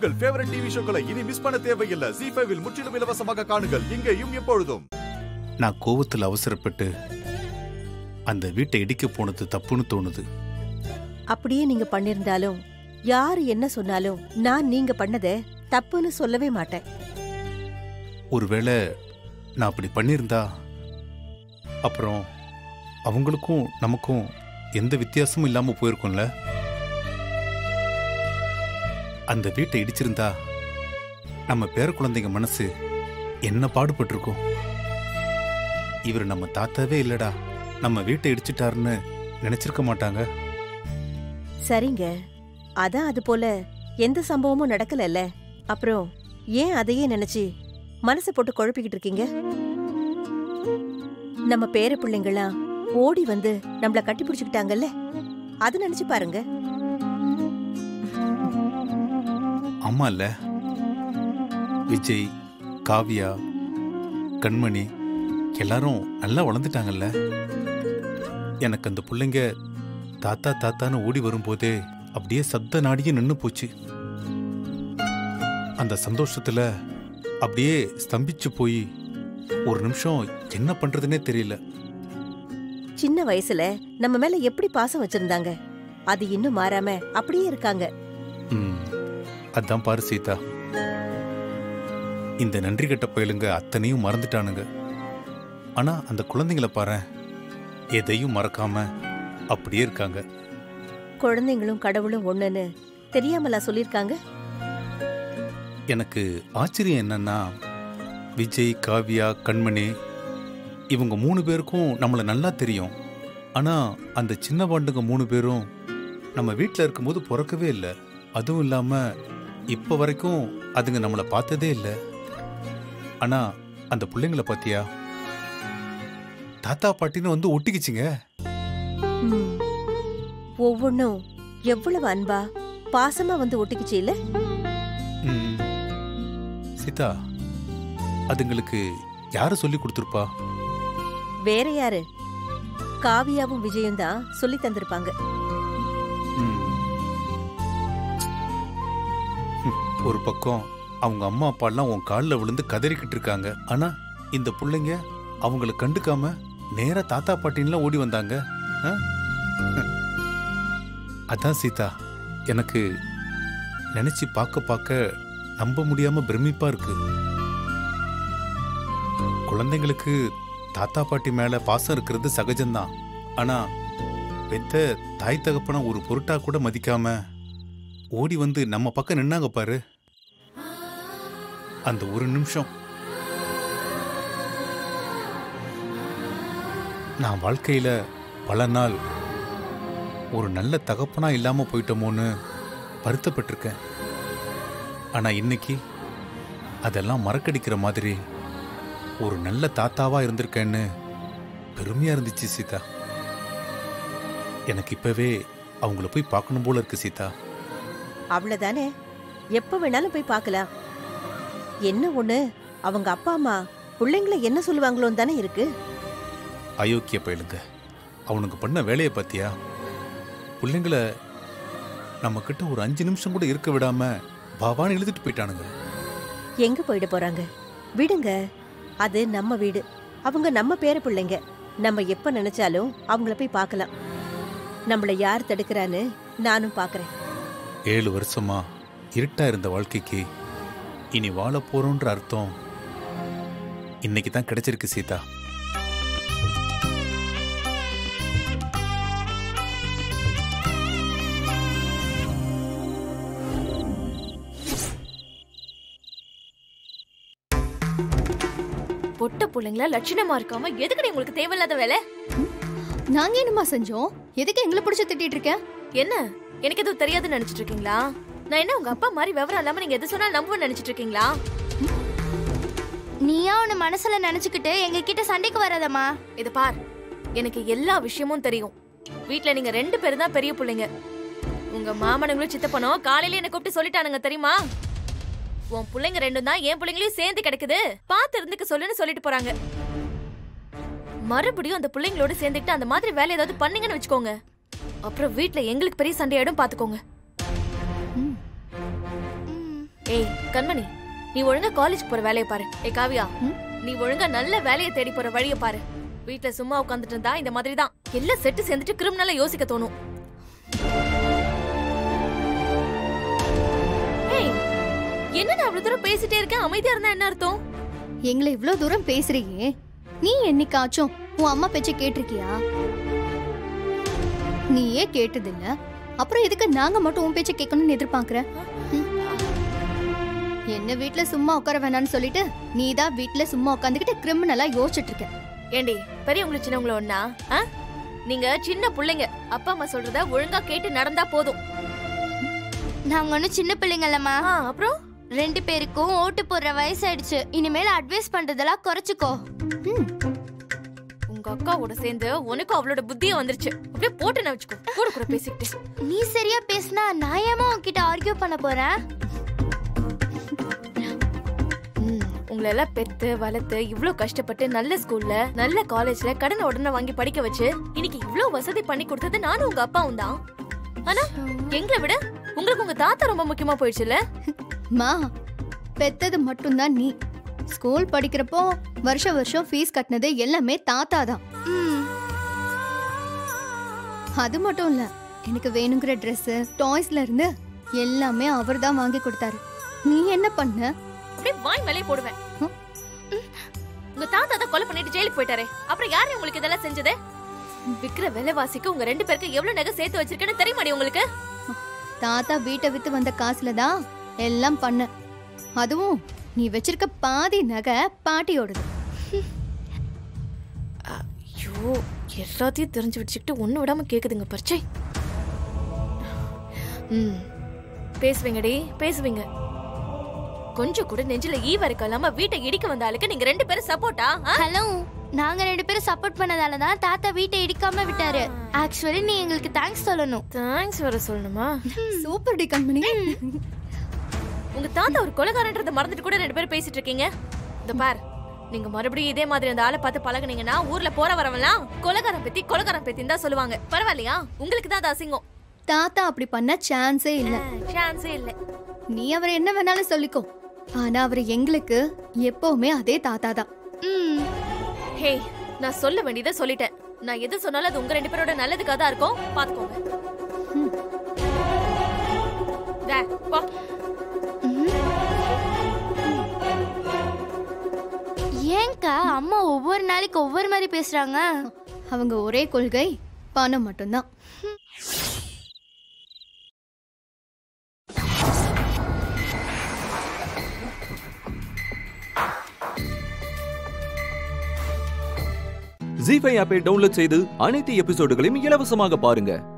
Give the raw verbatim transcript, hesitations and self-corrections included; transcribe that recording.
உங்கள் favourite TV ஷோக்களை இனி miss பண்ண தேவையில்லை. ஜீ ஃபைவ் இல் முற்றிலும் இலவசமாக காணுங்கள். இங்கேயும் எப்பொழுதும். நான் கோவத்தில் அவசரப்பட்டு அந்த வீட்டை இடிக்க போனது தப்புன்னு தோணுது. அப்படியே நீங்க பண்ணிருந்தாலும் யாரு என்ன சொன்னாலும் நான் நீங்க பண்ணத தப்புன்னு சொல்லவே மாட்டேன். ஒருவேளை நான் அப்படி பண்ணியிருந்தா அப்புறம் அவங்களுக்கும் நமக்கும் எந்த வித்தியாசமும் இல்லாம போயிருக்கும்ல. அந்த வீட்டை இடிச்சிருந்தா நம்ம பேர குழந்தைங்க மனசு என்ன பாடுபட்டிருக்கும். இவர் நம்ம தாத்தாவே இல்லடா, நம்ம வீட்டை இடிச்சிட்டாருன்னு நினைச்சிருக்க மாட்டாங்க. சரிங்க, அதான் அது போல எந்த சம்பவமும் நடக்கலல்ல. அப்புறம் ஏன் அதையே நினைச்சு மனசை போட்டு குழப்பிக்கிட்டு இருக்கீங்க? நம்ம பேர பிள்ளைங்களா ஓடி வந்து நம்மள கட்டி பிடிச்சுக்கிட்டாங்கல்ல, அது நினைச்சு பாருங்க. ஆமா இல்ல, விஜய், காவியா, கண்மணி எல்லாரும் நல்லா வளர்ந்துட்டாங்கல்ல. எனக்கு அந்த பிள்ளைங்க தாத்தா தாத்தான்னு ஓடி வரும்போதே அப்படியே சப்த நாடியே நின்னு போச்சு. அந்த சந்தோஷத்துல அப்படியே ஸ்தம்பிச்சு போய் ஒரு நிமிஷம் என்ன பண்றதுன்னே தெரியல. சின்ன வயசுல நம்ம மேல எப்படி பாசம் வச்சிருந்தாங்க, அது இன்னும் மாறாம அப்படியே இருக்காங்க. ம், அதான் பாரு சீதா, இந்த நன்றி கட்ட பயலுங்க அத்தனையும் மறந்துட்டானுங்க. ஆனா அந்த குழந்தைங்களை பாரு, எதையும் மறக்காம அப்படியே இருக்காங்க. குழந்தைங்களும் கடவுளும் ஒண்ணுன்னு தெரியாமலா சொல்லிருக்காங்க? எனக்கு ஆச்சரியம் என்னன்னா, விஜய், காவியா, கண்மணி இவங்க மூணு பேருக்கும் நம்மளை நல்லா தெரியும். ஆனா அந்த சின்ன பாண்டுங்க மூணு பேரும் நம்ம வீட்டில் இருக்கும்போது பிறக்கவே இல்லை. அதுவும் இல்லாம இப்ப வரைக்கும் அதுங்க நம்மளை பார்த்ததே இல்லை. ஆனா அந்த பிள்ளைங்களை பாத்தியா, தாத்தா பாட்டின்னு வந்து ஒட்டிக்கிச்சுங்க. ஒவ்வொன்னும் எவ்வளவு அன்பா பாசமா வந்து ஒட்டிக்கிச்சு இல்ல? சீதா, அதுங்களுக்கு யாரு சொல்லி கொடுத்துருப்பா? வேற யாரு? காவியாவும் விஜயும் தான் சொல்லி தந்திருப்பாங்க. ஒரு பக்கம் அவங்க அம்மா அப்பா எல்லாம் உன் காலில் விழுந்து கதறிக்கிட்டு இருக்காங்க. ஆனா இந்த பிள்ளைங்க அவங்கள கண்டுக்காம நேரா தாத்தா பாட்டின்லாம் ஓடி வந்தாங்க. அதான் சீதா, எனக்கு நினைச்சு பார்க்க பார்க்க நம்ப முடியாம பிரமிப்பா இருக்கு. குழந்தைங்களுக்கு தாத்தா பாட்டி மேல பாசம் இருக்கிறது சகஜம்தான். ஆனா பெத்த தாய் தகப்பன ஒரு பொருட்டா கூட மதிக்காம ஓடி வந்து நம்ம பக்கம் நின்னாங்க பாரு. அந்த ஒரு நிமிஷம் நான் வாழ்க்கையில பல நாள் ஒரு நல்ல தகப்பனா இல்லாம போயிட்டோமோன்னு வருத்தப்பட்டிருக்கேன். ஆனா இன்னைக்கு அதெல்லாம் மறக்கடிக்கிற மாதிரி ஒரு நல்ல தாத்தாவா இருந்திருக்கேன்னு பெருமையா இருந்துச்சு சீதா. எனக்கு இப்பவே அவங்கள போய் பார்க்கணும் போல இருக்கு சீதா. அவ்வளவுதானே, எப்ப வேணாலும் போய் பார்க்கலாம். என்ன ஒண்ணு, அவங்க அப்பா அம்மா பிள்ளைங்களை என்ன சொல்லுவாங்களோன்னு தானே இருக்கு. அயோக்கிய பயிலுங்க, அவனுக்கு பண்ண வேலையை பார்த்தியா? பிள்ளைங்களை நம்ம கிட்ட ஒரு அஞ்சு நிமிஷம் கூட இருக்க விடாம பாவான்னு இழுத்துட்டு போயிட்டானுங்க. எங்க போயிட போறாங்க? விடுங்க, அது நம்ம வீடு, அவங்க நம்ம பேர பிள்ளைங்க. நம்ம எப்ப நினைச்சாலும் அவங்கள போய் பார்க்கலாம். நம்மள யார் தடுக்கிறான்னு நானும் பாக்குறேன். ஏழு வருஷமா இருட்டா இருந்த வாழ்க்கைக்கு இனி வாழ போறோன்ற அர்த்தம் இன்னைக்கு தான் கிடைச்சிருக்கு சீதா. பொட்ட பிள்ளைங்களா லட்சணமா இருக்காம எதுக்கு உங்களுக்கு தேவையில்லாத வேலை? நாங்க என்னமா செஞ்சோம்? எதுக்கு எங்களை பிடிச்சு திட்டிட்டு இருக்க? என்ன, எனக்கு எதுவும் தெரியாதுன்னு நினைச்சிட்டு இருக்கீங்களா? நான் என்ன உங்க அப்பா மாதிரி விவரம் இல்லாம நீங்க எது சொன்னாலும் நம்புவேன்னு நினைச்சிட்டு இருக்கீங்களா? நீயா உன்ன மனசுல நினைச்சுக்கிட்டு எங்க கிட்ட சண்டைக்கு வராதம்மா. இது பார், எனக்கு எல்லா விஷயமும் தெரியும். வீட்டுல நீங்க ரெண்டு பேரும் தான் பெரிய பிள்ளைங்க. உங்க மாமனுங்களும் சித்தப்பனோ காலையில என்ன கூப்பிட்டு சொல்லிட்டானுங்க தெரியுமா? உன் பிள்ளைங்க ரெண்டும் தான் என் பிள்ளைங்களையும் சேர்ந்து கிடைக்குது, பாத்து இருந்துக்க சொல்லுன்னு சொல்லிட்டு போறாங்க. மறுபடியும் அந்த பிள்ளைங்களோட சேர்ந்துக்கிட்டு அந்த மாதிரி வேலை ஏதாவது பண்ணீங்கன்னு வச்சுக்கோங்க, அப்புறம் வீட்டுல எங்களுக்கு பெரிய சண்டையாயிடும் பாத்துக்கோங்க. ஏய் கண்மணி, நீ ஒழுங்கா காலேஜ் போற வேலையை பாரு. ஏய் காவியா, நீ ஒழுங்கா நல்ல வேலையை தேடி போற வழியை பாரு. வீட்டுல சும்மா உட்காந்துட்டு இருந்தா இந்த மாதிரி தான் எல்லாம் செட்டு சேர்ந்துட்டு கிரிமினலா யோசிக்க தோணும். ஏய், என்ன நான் அவ்வளவு தூரம் பேசிட்டே இருக்கேன், அமைதியா இருந்தா என்ன அர்த்தம்? எங்களை இவ்வளவு தூரம் பேசுறீங்க, நீ என்னைக்காச்சும் உன் அம்மா பேச்ச கேட்டிருக்கியா? நீயே கேட்டதில்ல, அப்புறம் எதுக்கு நாங்க மட்டும் உன் பேச்ச கேட்கணும்னு எதிர்பார்க்கற? என்ன வீட்டுல சும்மா உட்கார வேணான்னு சொல்லிட்டு நீதான் வீட்டுல சும்மா உட்காந்துக்கிட்டு கிரிமினலா யோசிச்சுட்டு இருக்க. ஏண்டி, பெரியவங்களுக்கு சின்னவங்கள ஒண்ணா? நீங்க சின்ன பிள்ளைங்க, அப்பா அம்மா சொல்றத ஒழுங்கா கேட்டு நடந்தா போதும். நாங்க ஒன்னும் சின்ன பிள்ளைங்கல்லம்மா. அப்புறம் ரெண்டு பேருக்கும் ஓட்டு போடுற வயசாயிடுச்சு. இனிமேல் அட்வைஸ் பண்றதெல்லாம் குறைச்சுக்கோ. உங்க அக்காவோட சேர்ந்து உனக்கும் அவளோட புத்தியும் வந்துருச்சு. அப்படியே போட்டு நான் வச்சுக்கோ, கூட கூட பேசிக்கிட்டு. நீ சரியா பேசினா நான் ஏமா உன்கிட்ட ஆர்கியூ பண்ண போறேன்? உங்களை எல்லாம் பெத்து வளர்த்து இவ்ளோ கஷ்டப்பட்டு நல்ல ஸ்கூல்ல நல்ல காலேஜ்ல கடனை உடனே வாங்கி படிக்க வச்சு இன்னைக்கு இவ்ளோ வசதி பண்ணி கொடுத்தது நானும் உங்க அப்பாவும் தான். ஆனா எங்களை விட உங்களுக்கு உங்க தாத்தா ரொம்ப முக்கியமா போயிடுச்சுல்ல? மா, பெத்தது மட்டும்தான் நீ. ஸ்கூல் படிக்கிறப்போ வருஷம் வருஷம் ஃபீஸ் கட்டினது எல்லாமே தாத்தா தான். அது மட்டும் இல்ல, எனக்கு வேணுங்கிற ட்ரெஸ் டாய்ஸ்ல இருந்து எல்லாமே அவர் தான் வாங்கி கொடுத்தாரு. நீ என்ன பண்ண? அப்படியே வாய் மேலே போடுவேன். உங்க தாத்தா தான் கொலை பண்ணிட்டு ஜெயிலுக்கு போயிட்டாரே, அப்புறம் யாரு உங்களுக்கு இதெல்லாம் செஞ்சது? விக்கிற விலைவாசிக்கு உங்க ரெண்டு பேருக்கு எவ்வளவு நகை சேர்த்து வச்சிருக்கேன்னு தெரியுமாடி உங்களுக்கு? தாத்தா வீட்டை வித்து வந்த காசுல தான் எல்லாம் பண்ண. அதுவும் நீ வச்சிருக்க பாதி நகை பாட்டியோடது. ஐயோ, எல்லாத்தையும் தெரிஞ்சு வச்சுக்கிட்டு ஒண்ணு விடாம கேக்குதுங்க பரிச்சை. ம், பேசுவீங்கடி பேசுவீங்க. கொஞ்சம் கூட நெஞ்சில ஈ வரைக்கும் இல்லாம வீட்டை இடிக்க வந்த ஆளுக்கு நீங்க ரெண்டு பேரும் சப்போர்ட்டா? ஹலோ, நாங்க ரெண்டு பேரும் சப்போர்ட் பண்ணதால தான் தாத்தா வீட்டை இடிக்காம விட்டாரு. ஆக்சுவலி நீ எங்களுக்கு தேங்க்ஸ் சொல்லணும். தேங்க்ஸ் வர சொல்லணுமா? சூப்பர் டி கண்மணி. உங்க தாத்தா ஒரு கொலைகாரன்றத மறந்துட்டு கூட ரெண்டு பேரும் பேசிட்டு இருக்கீங்க. இந்த பார், நீங்க மறுபடியும் இதே மாதிரி அந்த ஆளை பார்த்து பழகுனீங்கன்னா ஊர்ல போற வரவெல்லாம் கொலைகாரன் பத்தி கொலைகாரன் பத்தின்னு தான் சொல்லுவாங்க. பரவாயில்லையா? உங்களுக்கு தான் அது அசிங்கம். தாத்தா அப்படி பண்ண சான்ஸே இல்ல. சான்ஸே இல்ல. நீ அவர் என்ன வேணாலும் சொல்லிக்கோ, ஆனா அவர் எங்களுக்கு எப்பவுமே அதே தாத்தா தான். ஹே, நான் சொல்ல வேண்டியதை சொல்லிட்டேன். நான் எது சொன்னாலும் அது உங்க ரெண்டு பேரோட நல்லதுக்காக தான் இருக்கும். பாத்துக்கோங்க. ஏங்கா அம்மா ஒவ்வொரு நாளைக்கு ஒவ்வொரு மாதிரி பேசுறாங்க? அவங்க ஒரே கொள்கை, பணம் மட்டும்தான். ஜீ ஃபைவ் ஆப்பை டவுன்லோட் செய்து அனைத்து எபிசோடுகளையும் இலவசமாக பாருங்க.